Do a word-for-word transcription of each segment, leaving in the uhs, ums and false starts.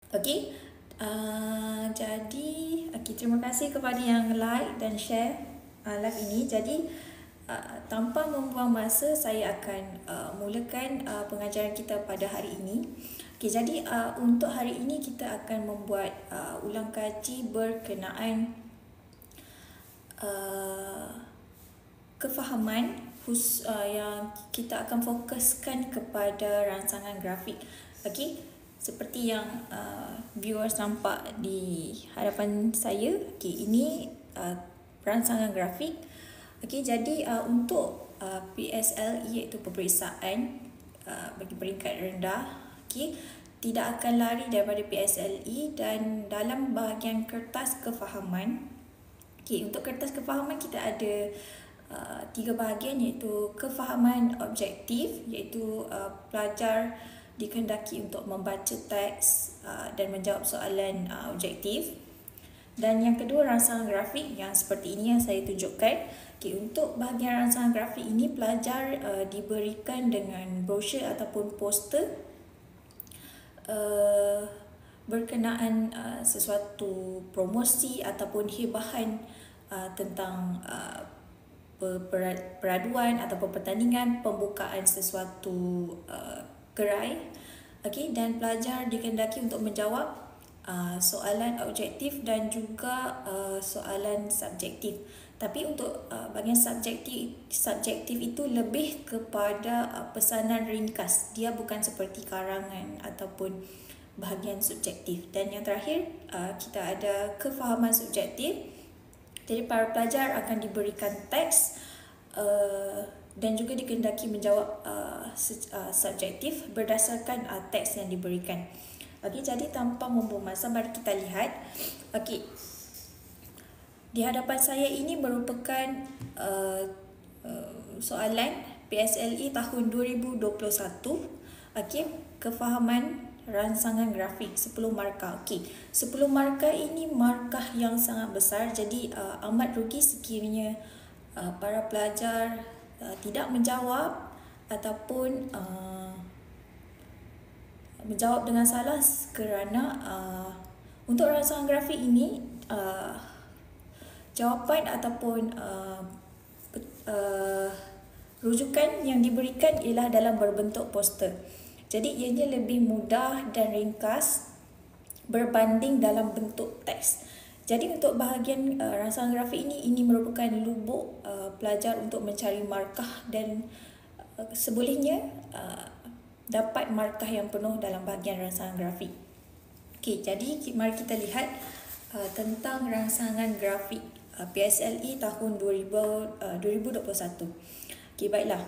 Okey. Uh, jadi okay, terima kasih kepada yang like dan share uh, live ini. Jadi uh, tanpa membuang masa, saya akan uh, mulakan uh, pengajaran kita pada hari ini. Okay, jadi uh, untuk hari ini kita akan membuat uh, ulang kaji berkenaan uh, kefahaman khusus uh, yang kita akan fokuskan kepada rangsangan grafik. Okey, seperti yang uh, viewers nampak di hadapan saya, okey, ini uh, rangsangan grafik. Okey, jadi uh, untuk uh, P S L E iaitu peperiksaan uh, bagi peringkat rendah, okey, tidak akan lari daripada P S L E. Dan dalam bahagian kertas kefahaman, okey, untuk kertas kefahaman kita ada uh, tiga bahagian, iaitu kefahaman objektif, iaitu uh, pelajar dikehendaki untuk membaca teks uh, dan menjawab soalan uh, objektif. Dan yang kedua, rangsangan grafik yang seperti ini yang saya tunjukkan. Okay, untuk bahagian rangsangan grafik ini, pelajar uh, diberikan dengan brosur ataupun poster uh, berkenaan uh, sesuatu promosi ataupun hibahan uh, tentang uh, peraduan ataupun pertandingan pembukaan sesuatu uh, gerai. Okey, dan pelajar dikehendaki untuk menjawab uh, soalan objektif dan juga uh, soalan subjektif. Tapi untuk uh, bahagian subjektif subjektif itu lebih kepada uh, pesanan ringkas. Dia bukan seperti karangan ataupun bahagian subjektif. Dan yang terakhir, uh, kita ada kefahaman subjektif. Jadi para pelajar akan diberikan teks uh, dan juga dikehendaki menjawab uh, uh, subjektif berdasarkan uh, teks yang diberikan. Okey, jadi tanpa membuang masa, mari kita lihat. Okey, di hadapan saya ini merupakan uh, uh, soalan P S L E tahun dua ribu dua puluh satu. Okey, kefahaman rangsangan grafik sepuluh markah. Okey, sepuluh markah ini markah yang sangat besar. Jadi uh, amat rugi sekiranya uh, para pelajar uh, tidak menjawab ataupun uh, menjawab dengan salah, kerana uh, untuk rangsangan grafik ini uh, jawapan ataupun uh, uh, rujukan yang diberikan ialah dalam berbentuk poster. Jadi ianya lebih mudah dan ringkas berbanding dalam bentuk teks. Jadi untuk bahagian uh, rangsangan grafik ini, ini merupakan lubuk uh, pelajar untuk mencari markah dan uh, sebolehnya uh, dapat markah yang penuh dalam bahagian rangsangan grafik. Okey, jadi mari kita lihat uh, tentang rangsangan grafik uh, P S L E tahun dua ribu dua puluh satu. Okey, baiklah.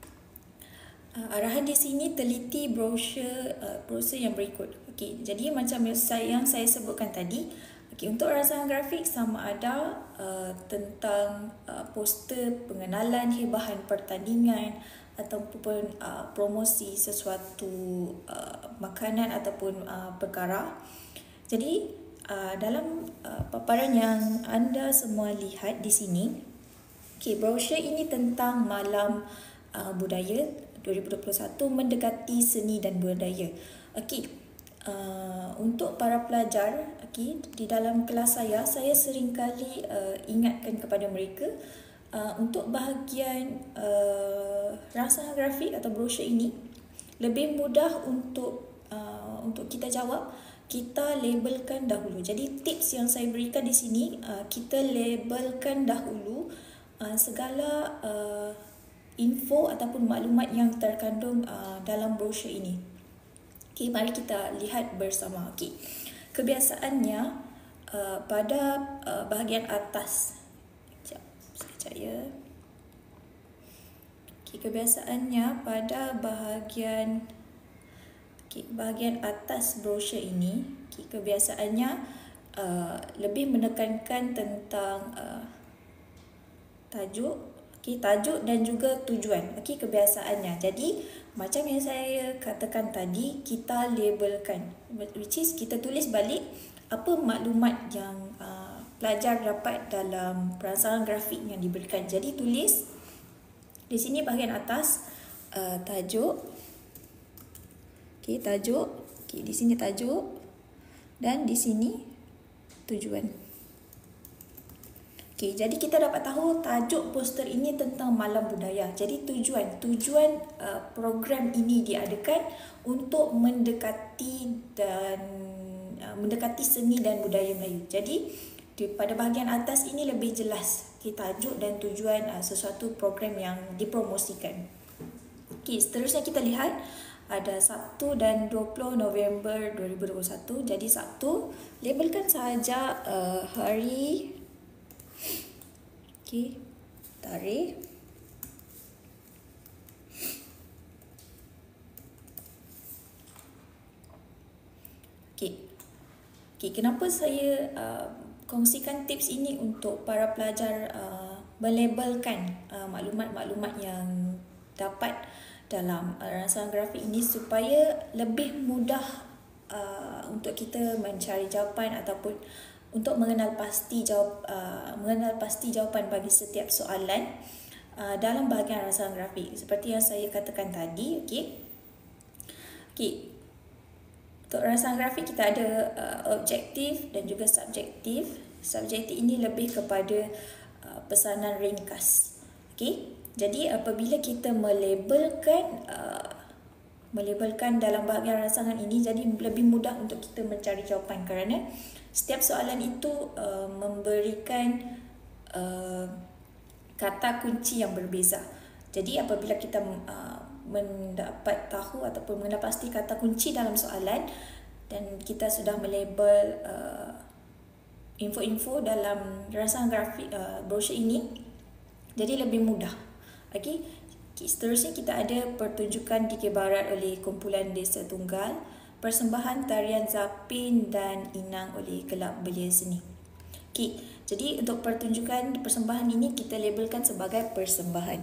Uh, arahan di sini teliti brosur uh, brosur yang berikut. Okey, jadi macam saya, yang saya sebutkan tadi, okey, untuk rangsangan grafik sama ada uh, tentang uh, poster pengenalan hibahan pertandingan ataupun uh, promosi sesuatu uh, makanan ataupun uh, perkara. Jadi uh, dalam uh, paparan yang anda semua lihat di sini, okey, brosur ini tentang Malam uh, Budaya dua ribu dua puluh satu, mendekati seni dan budaya. Okey, uh, untuk para pelajar, okey, di dalam kelas saya, saya seringkali uh, ingatkan kepada mereka uh, untuk bahagian uh, rangsangan grafik atau brosur ini lebih mudah untuk uh, untuk kita jawab. Kita labelkan dahulu. Jadi tips yang saya berikan di sini, uh, kita labelkan dahulu uh, segala uh, info ataupun maklumat yang terkandung uh, dalam brosur ini. Okey, mari kita lihat bersama. Okey, kebiasaannya uh, pada uh, bahagian atas. Sekejap, sekejap ya. Okey, kebiasaannya pada bahagian okey, bahagian atas brosur ini, okey, kebiasaannya uh, lebih menekankan tentang uh, tajuk. Okey, tajuk dan juga tujuan. Okey, kebiasaannya. Jadi macam yang saya katakan tadi, kita labelkan, which is kita tulis balik apa maklumat yang uh, pelajar dapat dalam rangsangan grafik yang diberikan. Jadi tulis di sini bahagian atas uh, tajuk. Okey, tajuk. Okey, di sini tajuk. Dan di sini tujuan. Okay, jadi kita dapat tahu tajuk poster ini tentang Malam Budaya. Jadi tujuan tujuan uh, program ini diadakan untuk mendekati dan uh, mendekati seni dan budaya Melayu. Jadi di, pada bahagian atas ini lebih jelas okay, tajuk dan tujuan uh, sesuatu program yang dipromosikan. Okay, seterusnya kita lihat ada Sabtu dan dua puluh November dua ribu dua puluh satu. Jadi Sabtu labelkan sahaja uh, hari. Okey, tarikh. Okey. Okey, kenapa saya uh, kongsikan tips ini untuk para pelajar uh, melabelkan uh, maklumat-maklumat yang dapat dalam uh, rangsangan grafik ini supaya lebih mudah uh, untuk kita mencari jawapan ataupun untuk mengenal pasti jawab uh, mengenal pasti jawapan bagi setiap soalan uh, dalam bahagian rangsangan grafik seperti yang saya katakan tadi. Okey. Okey. Untuk rangsangan grafik kita ada uh, objektif dan juga subjektif. Subjektif ini lebih kepada uh, pesanan ringkas. Okey. Jadi apabila kita melabelkan uh, melabelkan dalam bahagian rangsangan ini, jadi lebih mudah untuk kita mencari jawapan kerana setiap soalan itu uh, memberikan uh, kata kunci yang berbeza. Jadi apabila kita uh, mendapat tahu ataupun mengenal pasti kata kunci dalam soalan dan kita sudah melabel uh, info-info dalam rangsangan grafik uh, brosur ini, jadi lebih mudah. Okey. Seterusnya kita ada pertunjukan D K Barat oleh Kumpulan Desa Tunggal, persembahan tarian Zapin dan Inang oleh Kelab Belia Seni. Okey, jadi untuk pertunjukan persembahan ini kita labelkan sebagai persembahan.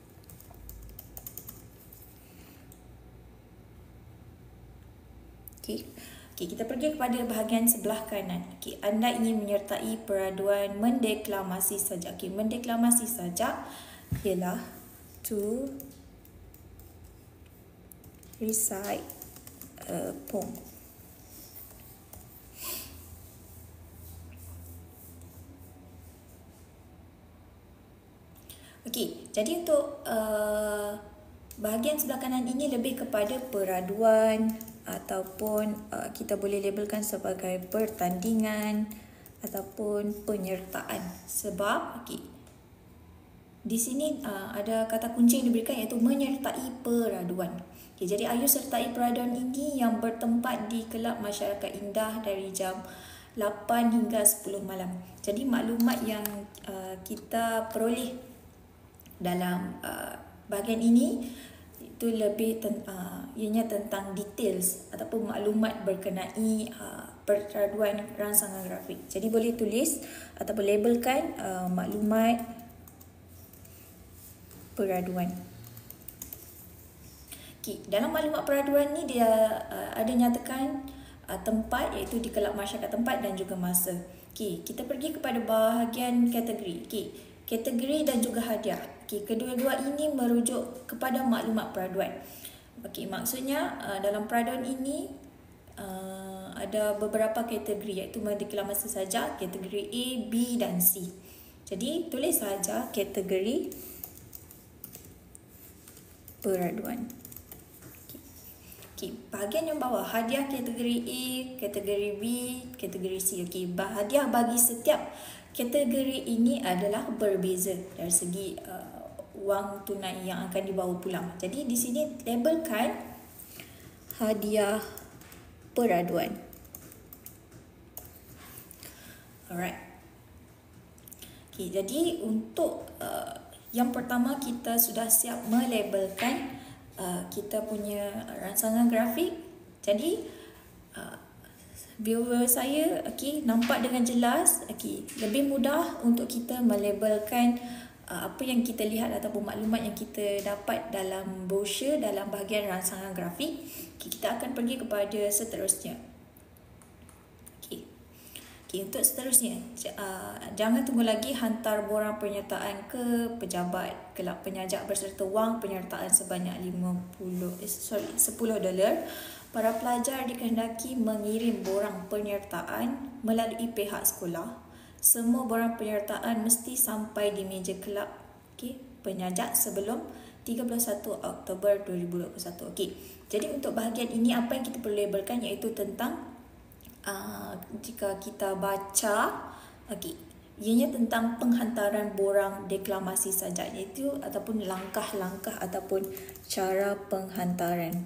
Okey. Okey, kita pergi kepada bahagian sebelah kanan. Okey, anda ingin menyertai peraduan mendeklamasi sajak. Okey, mendeklamasi sajak ialah to recite a poem. Okey, jadi untuk uh, bahagian sebelah kanan ini lebih kepada peraduan ataupun uh, kita boleh labelkan sebagai pertandingan ataupun penyertaan. Sebab okey, di sini uh, ada kata kunci yang diberikan iaitu menyertai peraduan. Okay, jadi ayu sertai peraduan ini yang bertempat di Kelab Masyarakat Indah dari jam lapan hingga sepuluh malam. Jadi maklumat yang uh, kita peroleh dalam uh, bahagian ini itu lebih ten, uh, ianya tentang details ataupun maklumat berkenai uh, peraduan rangsangan grafik. Jadi boleh tulis ataupun labelkan uh, maklumat peraduan. Okay, dalam maklumat peraduan ni dia uh, ada nyatakan uh, tempat iaitu di Kelab Masyarakat tempat dan juga masa. Okay, kita pergi kepada bahagian kategori. Okay, kategori dan juga hadiah. Okay, kedua-dua ini merujuk kepada maklumat peraduan. Okay, maksudnya uh, dalam peraduan ini uh, ada beberapa kategori iaitu mendeklamasi saja, kategori A, B dan C. Jadi tulis saja kategori peraduan. Okay. Okay, bahagian yang bawah hadiah kategori A, kategori B, kategori C. Okey, hadiah bagi setiap kategori ini adalah berbeza dari segi uh, wang tunai yang akan dibawa pulang. Jadi di sini labelkan hadiah peraduan. Alright. Okey, jadi untuk uh, yang pertama kita sudah siap melabelkan uh, kita punya rangsangan grafik. Jadi uh, viewer saya okey nampak dengan jelas. Okey, lebih mudah untuk kita melabelkan uh, apa yang kita lihat ataupun maklumat yang kita dapat dalam brosur dalam bahagian rangsangan grafik. Okey, kita akan pergi kepada seterusnya. Okay, untuk seterusnya, uh, jangan tunggu lagi, hantar borang penyertaan ke pejabat Kelab Penyajak berserta wang penyertaan sebanyak lima puluh eh, sorry sepuluh dolar para pelajar dikehendaki mengirim borang penyertaan melalui pihak sekolah. Semua borang penyertaan mesti sampai di meja kelab okay, penyajak sebelum tiga puluh satu Oktober dua ribu dua puluh satu. Okey. Jadi untuk bahagian ini apa yang kita perlu labelkan iaitu tentang uh, jika kita baca okey, ianya tentang penghantaran borang deklamasi sajak iaitu ataupun langkah-langkah ataupun cara penghantaran.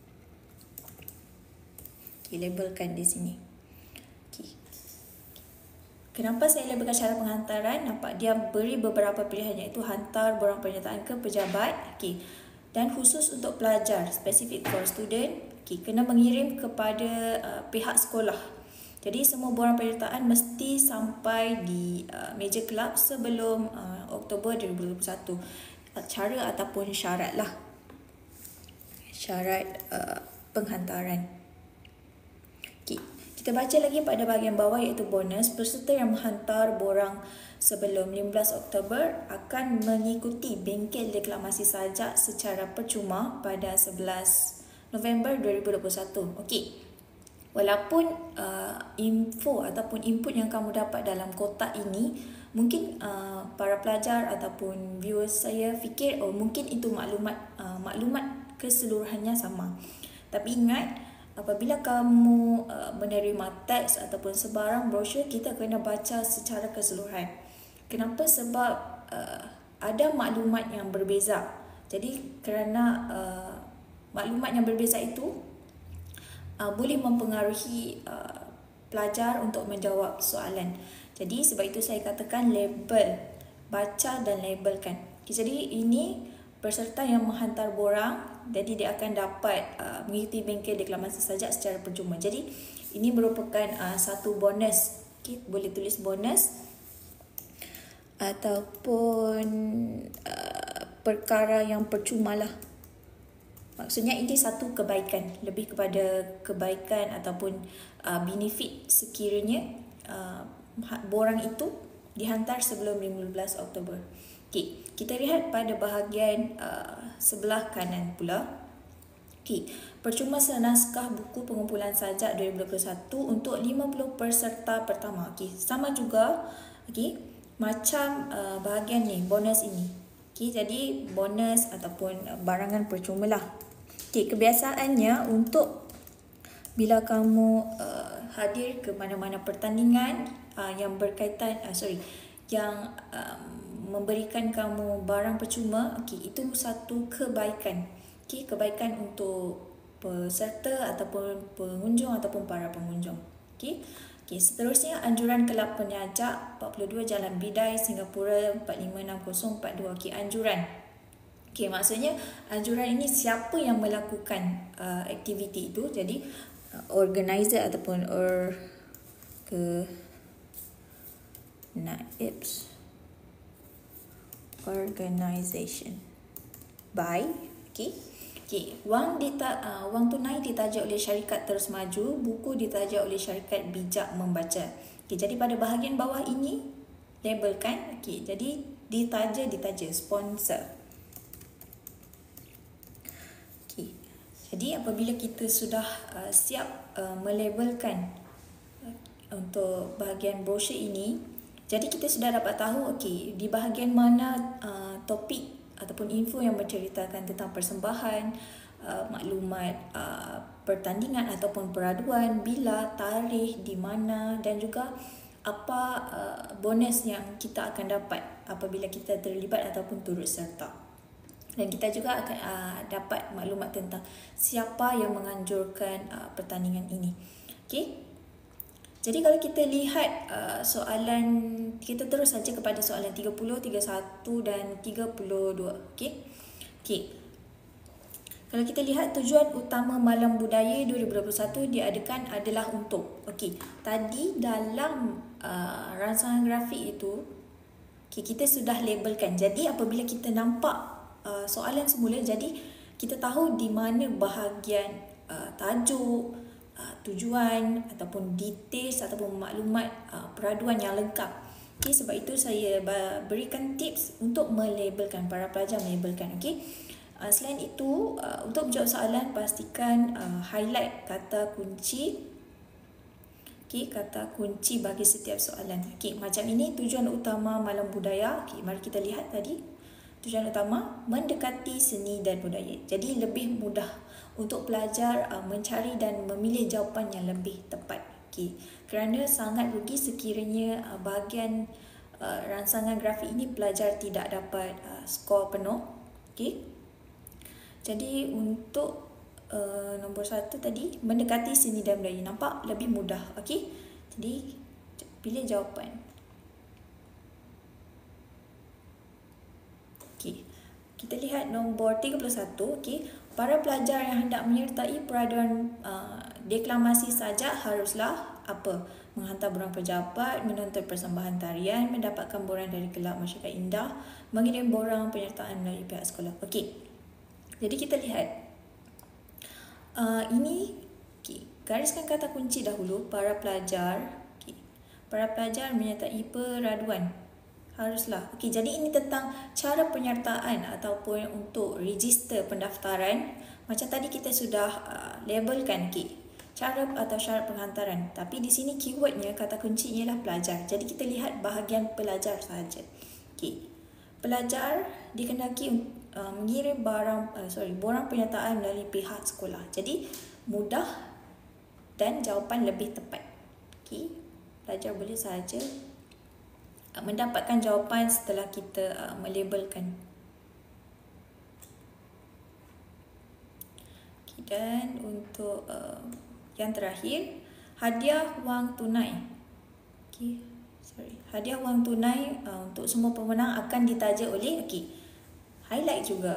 Okay, labelkan di sini. Okay. Kenapa saya labelkan cara penghantaran? Nampak dia beri beberapa pilihan iaitu hantar borang penyertaan ke pejabat. Okay. Dan khusus untuk pelajar, specific for student, okay, kena mengirim kepada uh, pihak sekolah. Jadi semua borang penyertaan mesti sampai di uh, meja kelab sebelum uh, Oktober dua ribu dua puluh satu. Uh, cara ataupun syarat lah. Syarat uh, penghantaran. Kita baca lagi pada bahagian bawah iaitu bonus. Peserta yang menghantar borang sebelum lima belas Oktober akan mengikuti bengkel deklamasi sajak secara percuma pada sebelas November dua ribu dua puluh satu. Okey. Walaupun uh, info ataupun input yang kamu dapat dalam kotak ini mungkin uh, para pelajar ataupun viewers saya fikir oh mungkin itu maklumat uh, maklumat keseluruhannya sama. Tapi ingat, apabila kamu uh, menerima teks ataupun sebarang brosur, kita kena baca secara keseluruhan. Kenapa? Sebab uh, ada maklumat yang berbeza. Jadi kerana uh, maklumat yang berbeza itu uh, boleh mempengaruhi uh, pelajar untuk menjawab soalan. Jadi sebab itu saya katakan label, baca dan labelkan. Okay, jadi ini peserta yang menghantar borang, jadi dia akan dapat uh, mengikuti bengkel deklamasi sajak secara percuma. Jadi ini merupakan uh, satu bonus. Okay, boleh tulis bonus ataupun uh, perkara yang percuma lah. Maksudnya ini satu kebaikan, lebih kepada kebaikan ataupun uh, benefit sekiranya uh, borang itu dihantar sebelum lima belas Oktober. Okey, kita lihat pada bahagian uh, sebelah kanan pula. Okey, percuma senaskah buku pengumpulan sajak dua ribu dua puluh satu untuk lima puluh peserta pertama. Okey, sama juga okey, macam uh, bahagian ni, bonus ini. Okey, jadi bonus ataupun uh, barangan percuma lah. Okey, kebiasaannya untuk bila kamu uh, hadir ke mana-mana pertandingan uh, yang berkaitan uh, sorry, yang um, memberikan kamu barang percuma, okey, itu satu kebaikan. Okey, kebaikan untuk peserta ataupun pengunjung ataupun para pengunjung. Okey. Okey, seterusnya anjuran kelab penyajak empat puluh dua Jalan Bidai Singapura empat lima enam kosong empat dua. Okey, anjuran. Okey, maksudnya anjuran ini siapa yang melakukan uh, aktiviti itu. Jadi uh, organizer ataupun or ke naibs organisation by okey okey wang dita uh, wang tunai ditaja oleh syarikat Terus Maju, buku ditaja oleh syarikat Bijak Membaca. Okey, jadi pada bahagian bawah ini labelkan. Okey, jadi ditaja ditaja sponsor. Okey, jadi apabila kita sudah uh, siap uh, melabelkan uh, untuk bahagian brosur ini, jadi kita sudah dapat tahu okey di bahagian mana uh, topik ataupun info yang menceritakan tentang persembahan, uh, maklumat uh, pertandingan ataupun peraduan, bila, tarikh, di mana dan juga apa uh, bonus yang kita akan dapat apabila kita terlibat ataupun turut serta. Dan kita juga akan uh, dapat maklumat tentang siapa yang menganjurkan uh, pertandingan ini. Okey. Jadi kalau kita lihat uh, soalan, kita terus saja kepada soalan tiga puluh, tiga puluh satu dan tiga puluh dua. Okey. Okey. Kalau kita lihat tujuan utama Malam Budaya dua ribu dua puluh satu diadakan adalah untuk. Okey. Tadi dalam uh, rangsangan grafik itu, okay, kita sudah labelkan. Jadi apabila kita nampak uh, soalan semula, jadi kita tahu di mana bahagian uh, tajuk, Uh, tujuan ataupun details ataupun maklumat uh, peraduan yang lengkap. Okay, sebab itu saya berikan tips untuk melabelkan, para pelajar melabelkan. Okay. Uh, selain itu, uh, untuk menjawab soalan, pastikan uh, highlight kata kunci. Okay, kata kunci bagi setiap soalan. Okay, macam ini tujuan utama Malam Budaya. Okay, mari kita lihat tadi. Tujuan utama, mendekati seni dan budaya. Jadi lebih mudah untuk pelajar uh, mencari dan memilih jawapan yang lebih tepat. Okay, kerana sangat rugi sekiranya uh, bahagian uh, rangsangan grafik ini pelajar tidak dapat uh, skor penuh. Okay. Jadi untuk Uh, nombor satu tadi, mendekati seni dan budaya. Nampak lebih mudah. Okey. Jadi pilih jawapan. Okey. Kita lihat nombor tiga puluh satu. Okey. Para pelajar yang hendak menyertai peraduan uh, deklamasi sajak haruslah apa? Menghantar borang pejabat, menuntut persembahan tarian, mendapatkan borang dari kelab masyarakat indah, mengirim borang penyertaan melalui pihak sekolah. Okey. Jadi kita lihat Uh, ini okay, gariskan kata kunci dahulu. Para pelajar, okay, para pelajar menyertai peraduan haruslah. Okey, jadi ini tentang cara penyertaan ataupun untuk register pendaftaran. Macam tadi kita sudah uh, labelkan, okay, cara atau syarat penghantaran. Tapi di sini keywordnya, kata kuncinya ialah pelajar. Jadi kita lihat bahagian pelajar sahaja. Okey, pelajar dikendaki Uh, mengirim barang uh, sorry borang penyertaan melalui pihak sekolah. Jadi mudah dan jawapan lebih tepat. Okey, pelajar boleh sahaja uh, mendapatkan jawapan setelah kita uh, melabelkan. Okay, dan untuk uh, yang terakhir, hadiah wang tunai. Okey, sorry, hadiah wang tunai uh, untuk semua pemenang akan ditaja oleh, okey, highlight juga,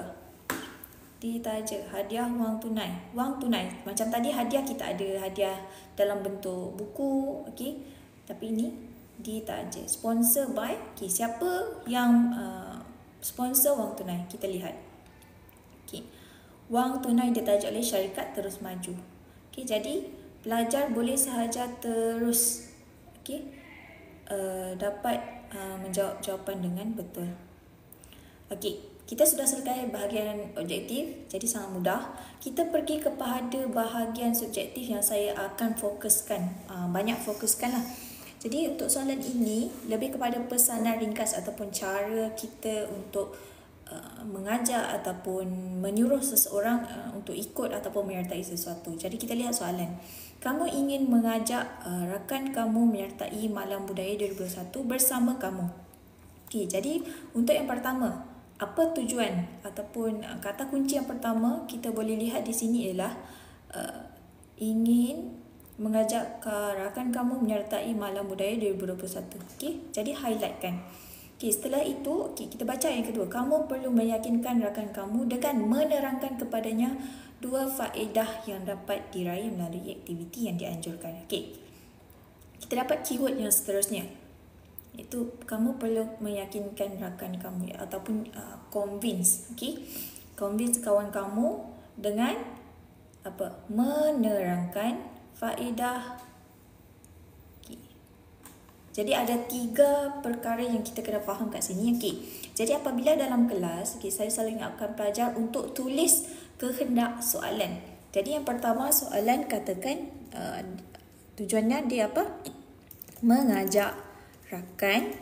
ditaja hadiah wang tunai. Wang tunai, macam tadi hadiah kita ada hadiah dalam bentuk buku, okey. Tapi ini ditaja. Sponsor by, okey, siapa yang uh, sponsor wang tunai? Kita lihat. Okey. Wang tunai ditaja oleh syarikat Terus Maju. Okey, jadi pelajar boleh sahaja terus, okey, uh, dapat uh, menjawab jawapan dengan betul. Okey. Kita sudah selesai bahagian objektif, jadi sangat mudah. Kita pergi kepada bahagian subjektif yang saya akan fokuskan, uh, banyak fokuskanlah. Jadi untuk soalan ini lebih kepada pesanan ringkas ataupun cara kita untuk uh, mengajak ataupun menyuruh seseorang uh, untuk ikut ataupun menyertai sesuatu. Jadi kita lihat soalan. Kamu ingin mengajak uh, rakan kamu menyertai Malam Budaya dua ribu dua puluh satu bersama kamu. Okey, jadi untuk yang pertama, apa tujuan ataupun uh, kata kunci yang pertama kita boleh lihat di sini ialah uh, ingin mengajak rakan kamu menyertai Malam Budaya dua ribu dua puluh satu. Okey, jadi highlightkan. Okey, setelah itu, okey, kita baca yang kedua. Kamu perlu meyakinkan rakan kamu dengan menerangkan kepadanya dua faedah yang dapat diraih melalui aktiviti yang dianjurkan. Okey, kita dapat keyword yang seterusnya. Itu kamu perlu meyakinkan rakan kamu, ya, ataupun uh, convince, okey, convince kawan kamu dengan apa? Menerangkan faedah. Okay. Jadi ada tiga perkara yang kita kena faham kat sini. Okey, jadi apabila dalam kelas, okey, saya selalu ingatkan pelajar untuk tulis kehendak soalan. Jadi yang pertama, soalan katakan uh, tujuannya dia apa? Mengajak rakan,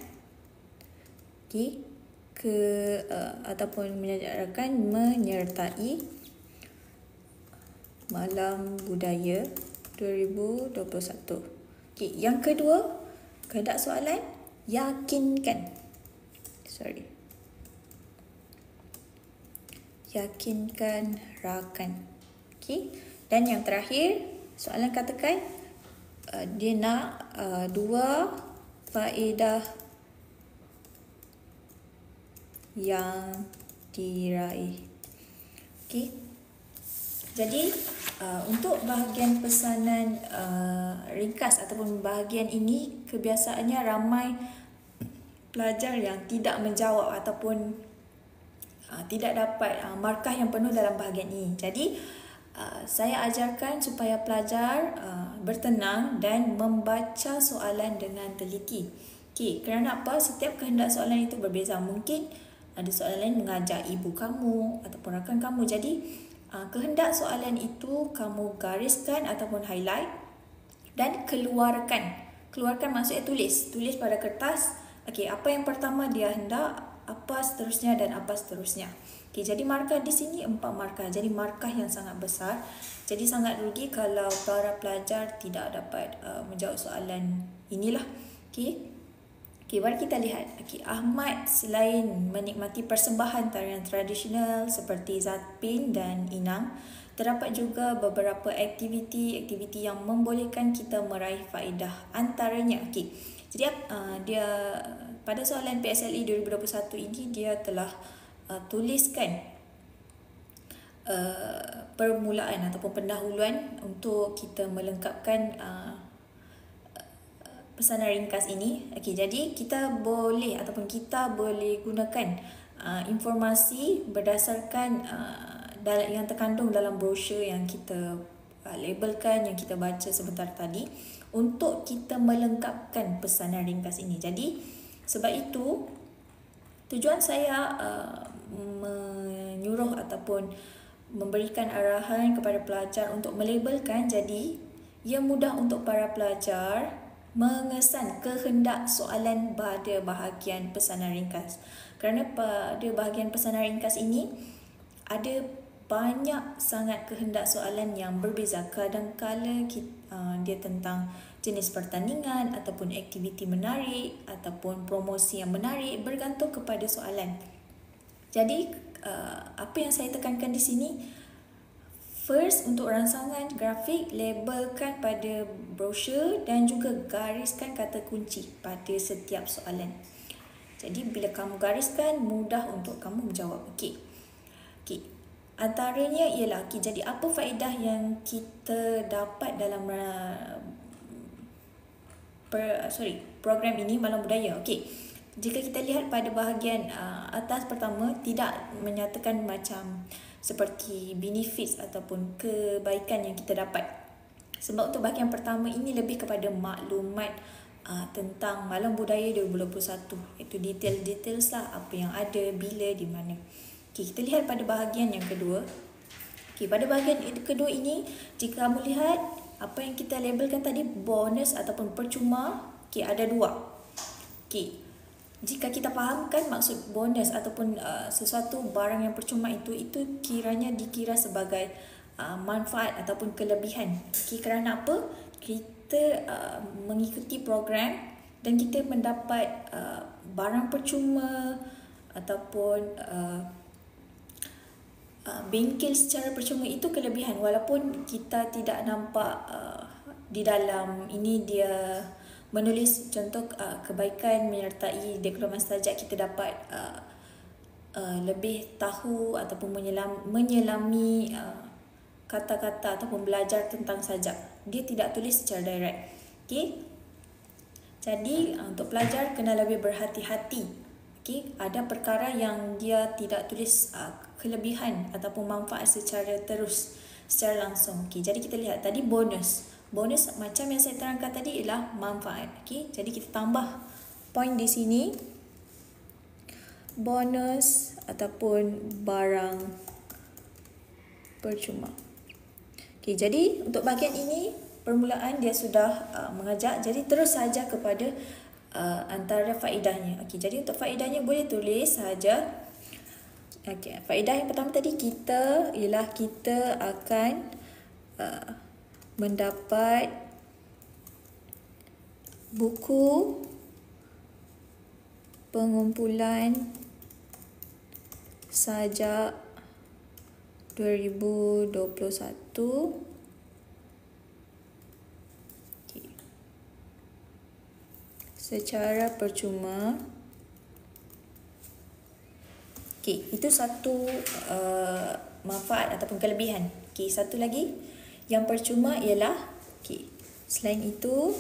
okey, ke uh, ataupun mengajak rakan menyertai Malam Budaya dua ribu dua puluh satu. Okey, yang kedua, kehendak soalan, yakinkan. Sorry. Yakinkan rakan. Okey, dan yang terakhir, soalan katakan uh, dia nak uh, dua faedah yang diraih. Okey. Jadi uh, untuk bahagian pesanan uh, ringkas ataupun bahagian ini kebiasaannya ramai pelajar yang tidak menjawab ataupun uh, tidak dapat uh, markah yang penuh dalam bahagian ini. Jadi uh, saya ajarkan supaya pelajar uh, bertenang dan membaca soalan dengan teliti. Okey, kerana apa? Setiap kehendak soalan itu berbeza. Mungkin Ada soalan lain mengajak ibu kamu ataupun rakan kamu. Jadi uh, kehendak soalan itu kamu gariskan ataupun highlight dan keluarkan. Keluarkan maksudnya tulis. Tulis pada kertas. Okey, apa yang pertama dia hendak, apa seterusnya dan apa seterusnya. Okey, jadi markah di sini empat markah. Jadi markah yang sangat besar. Jadi sangat rugi kalau para pelajar tidak dapat uh, menjawab soalan inilah. Okey. Okey, mari kita lihat. Okey, Ahmad selain menikmati persembahan tarian tradisional seperti Zatpin dan Inang, terdapat juga beberapa aktiviti-aktiviti yang membolehkan kita meraih faedah. Antaranya, okey. Jadi uh, dia pada soalan P S L E dua ribu dua puluh satu ini dia telah uh, tuliskan uh, permulaan ataupun pendahuluan untuk kita melengkapkan uh, pesanan ringkas ini. Okey, jadi kita boleh ataupun kita boleh gunakan uh, informasi berdasarkan uh, yang terkandung dalam brosur yang kita uh, labelkan, yang kita baca sebentar tadi untuk kita melengkapkan pesanan ringkas ini. Jadi sebab itu tujuan saya uh, menyuruh ataupun memberikan arahan kepada pelajar untuk melabelkan, jadi ia mudah untuk para pelajar mengesan kehendak soalan pada bahagian pesanan ringkas. Kerana pada bahagian pesanan ringkas ini ada banyak sangat kehendak soalan yang berbeza. Kadang-kala uh, dia tentang jenis pertandingan ataupun aktiviti menarik ataupun promosi yang menarik, bergantung kepada soalan. Jadi uh, apa yang saya tekankan di sini, first, untuk rangsangan grafik, labelkan pada brosur dan juga gariskan kata kunci pada setiap soalan. Jadi bila kamu gariskan, mudah untuk kamu menjawab. Okey. Okey. Antaranya ialah, okay, jadi apa faedah yang kita dapat dalam uh, per, sorry, program ini Malam Budaya. Okey. Jika kita lihat pada bahagian uh, atas pertama, tidak menyatakan macam seperti benefits ataupun kebaikan yang kita dapat. Sebab untuk bahagian pertama ini lebih kepada maklumat uh, tentang Malam Budaya dua ribu dua puluh satu. Itu detail-details lah, apa yang ada, bila, di mana. Okay, kita lihat pada bahagian yang kedua. Okay, pada bahagian kedua ini, jika kamu lihat apa yang kita labelkan tadi, bonus ataupun percuma, okay, ada dua. Okay. Jika kita fahamkan maksud bonus ataupun uh, sesuatu barang yang percuma itu, itu kiranya dikira sebagai uh, manfaat ataupun kelebihan. Okay, kerana apa? Kita uh, mengikuti program dan kita mendapat uh, barang percuma ataupun uh, uh, bengkel secara percuma, itu kelebihan. Walaupun kita tidak nampak uh, di dalam ini dia menulis contoh uh, kebaikan menyertai diplomat sajak, kita dapat uh, uh, lebih tahu ataupun menyelam, menyelami uh, kata-kata ataupun belajar tentang sajak. Dia tidak tulis secara direct. Okey. Jadi uh, untuk pelajar kena lebih berhati-hati. Okey, ada perkara yang dia tidak tulis uh, kelebihan ataupun manfaat secara terus, secara langsung. Okey, jadi kita lihat tadi bonus. Bonus macam yang saya terangkan tadi ialah manfaat. Okey, jadi kita tambah poin di sini. Bonus ataupun barang percuma. Okey, jadi untuk bahagian ini permulaan dia sudah uh, mengajak. Jadi terus saja kepada uh, antara faedahnya. Okey, jadi untuk faedahnya boleh tulis saja. Okey, faedah yang pertama tadi kita ialah kita akan uh, mendapat buku pengumpulan sajak dua ribu dua puluh satu. Okay. Secara percuma. Okey, itu satu uh, manfaat ataupun kelebihan. Okey, satu lagi yang percuma ialah, okay, selain itu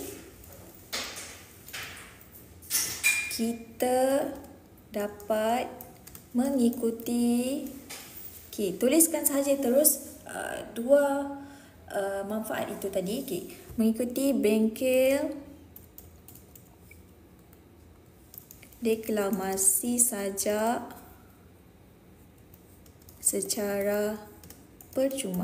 kita dapat mengikuti, okay, tuliskan sahaja terus uh, dua uh, manfaat itu tadi. Okay, mengikuti bengkel deklamasi sajak secara percuma.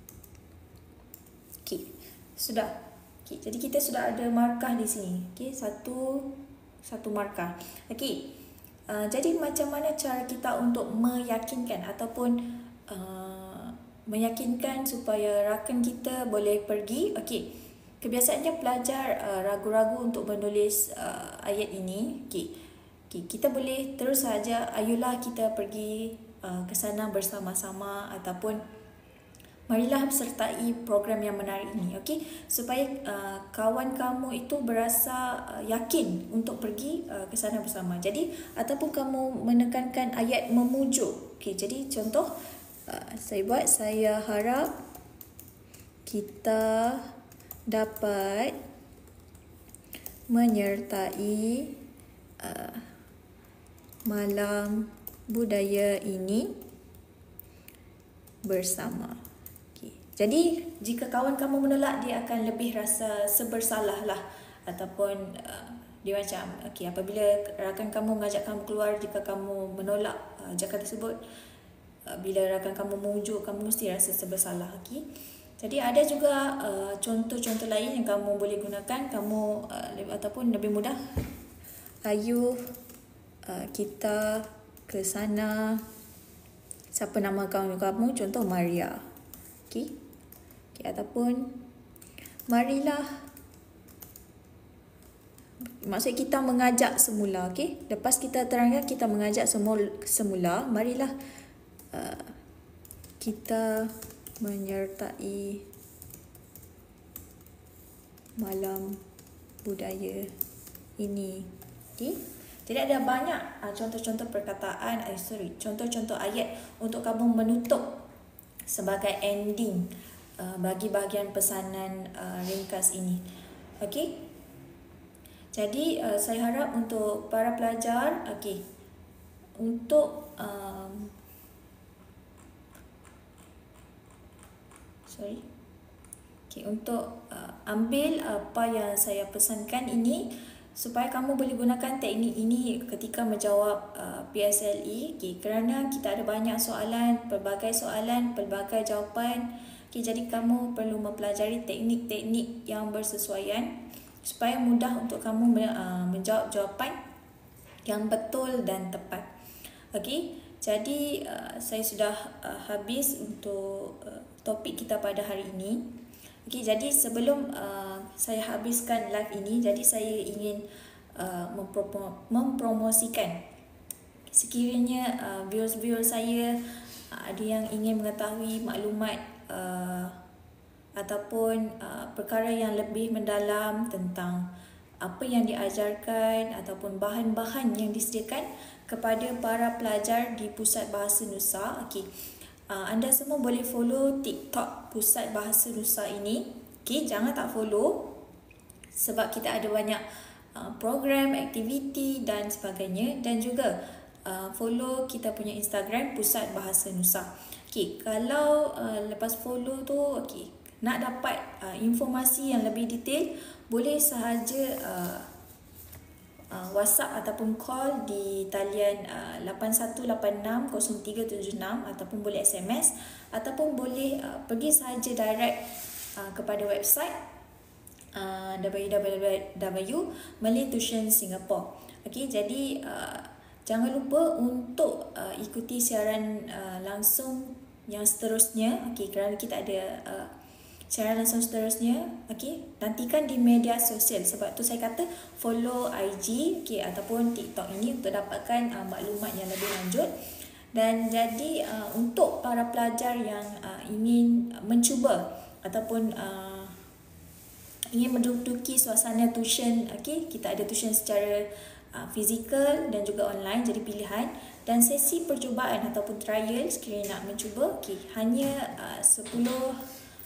Okey, sudah. Okey, jadi kita sudah ada markah di sini. Okey, satu satu markah. Okey. Uh, jadi macam mana cara kita untuk meyakinkan ataupun uh, meyakinkan supaya rakan kita boleh pergi? Okey. Kebiasaannya pelajar uh, ragu-ragu untuk menulis uh, ayat ini. Okey. Okey, kita boleh terus saja, ayolah kita pergi uh, ke sana bersama-sama ataupun marilah sertai program yang menarik ini, okey, supaya uh, kawan kamu itu berasa uh, yakin untuk pergi uh, ke sana bersama. Jadi ataupun kamu menekankan ayat memujuk. Okey, jadi contoh uh, saya buat, saya harap kita dapat menyertai uh, malam budaya ini bersama. Jadi, jika kawan kamu menolak, dia akan lebih rasa sebersalah lah. Ataupun uh, dia macam, okay, apabila rakan kamu mengajak kamu keluar, jika kamu menolak uh, ajakan tersebut, uh, bila rakan kamu memujuk, kamu mesti rasa sebersalah. Okay? Jadi, ada juga uh, contoh-contoh lain yang kamu boleh gunakan. Kamu, uh, ataupun lebih mudah, ayo uh, kita ke sana. Siapa nama kawan kamu? Contoh Maria. Okay? Okay, ataupun marilah, maksud kita mengajak semula. Okay? Lepas kita terangkan kita mengajak semula, semula marilah uh, kita menyertai malam budaya ini. Okay? Jadi ada banyak uh, contoh-contoh perkataan, eh, sorry, contoh-contoh ayat untuk kamu menutup sebagai ending uh, bagi bahagian pesanan uh, ringkas ini. Okey. Jadi uh, saya harap untuk para pelajar, okey, untuk um, sorry. Okey, untuk uh, ambil apa yang saya pesankan ini supaya kamu boleh gunakan teknik ini ketika menjawab uh, P S L E. Okay, kerana kita ada banyak soalan, pelbagai soalan, pelbagai jawapan. Okay, jadi kamu perlu mempelajari teknik-teknik yang bersesuaian supaya mudah untuk kamu uh, menjawab jawapan yang betul dan tepat. Okay, jadi uh, saya sudah uh, habis untuk uh, topik kita pada hari ini. Okey, jadi sebelum uh, saya habiskan live ini, jadi saya ingin uh, mempro- mempromosikan sekiranya uh, viewers-viewers saya uh, ada yang ingin mengetahui maklumat uh, ataupun uh, perkara yang lebih mendalam tentang apa yang diajarkan ataupun bahan-bahan yang disediakan kepada para pelajar di Pusat Bahasa Nusa. Okey. Uh, anda semua boleh follow TikTok Pusat Bahasa Nusa ini. Okay, jangan tak follow sebab kita ada banyak uh, program, aktiviti dan sebagainya. Dan juga uh, follow kita punya Instagram Pusat Bahasa Nusa. Okay, kalau uh, lepas follow tu, okay, nak dapat uh, informasi yang lebih detail, boleh sahaja uh, Uh, WhatsApp ataupun call di talian uh, lapan satu lapan enam kosong tiga tujuh enam ataupun boleh S M S ataupun boleh uh, pergi sahaja direct uh, kepada website uh, w w w dot malay tuition singapore. Okey, jadi uh, jangan lupa untuk uh, ikuti siaran uh, langsung yang seterusnya. Okey, kerana kita ada uh, siaran langsung seterusnya. Okey, nantikan di media sosial. Sebab tu saya kata follow I G, okey, ataupun TikTok ini untuk dapatkan uh, maklumat yang lebih lanjut. Dan jadi uh, untuk para pelajar yang uh, ingin mencuba ataupun uh, ingin menduduki suasana tuition, okey, kita ada tuition secara uh, fizikal dan juga online, jadi pilihan. Dan sesi percubaan ataupun trial sekiranya nak mencuba, okey, hanya uh, sepuluh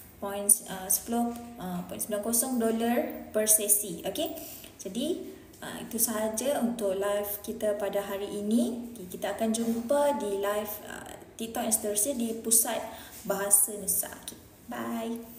sepuluh perpuluhan sembilan kosong dolar per sesi. Okey, jadi uh, itu sahaja untuk live kita pada hari ini. Okay, kita akan jumpa di live uh, TikTok yang seterusnya di Pusat Bahasa Nusa. Okay, bye.